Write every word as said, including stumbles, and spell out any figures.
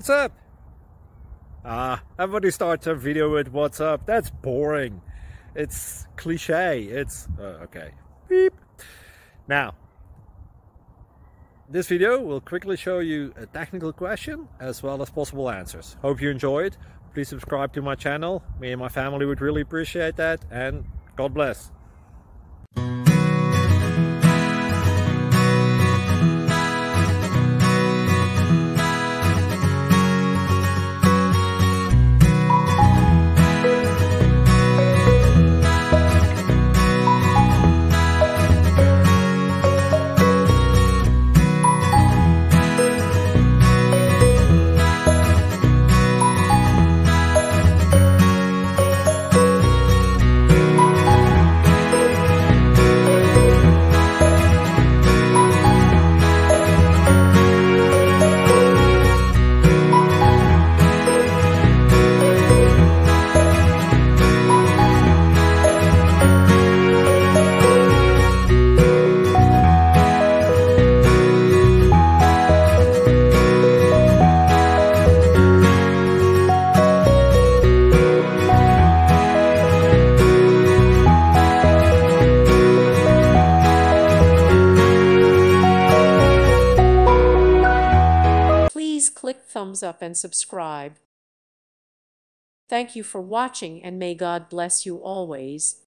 what's up? Ah, everybody starts a video with what's up. That's boring. It's cliche. It's, uh, okay. Beep. Now, this video will quickly show you a technical question as well as possible answers. Hope you enjoyed. Please subscribe to my channel. Me and my family would really appreciate that, and God bless. Click thumbs up and subscribe. Thank you for watching, and may God bless you always.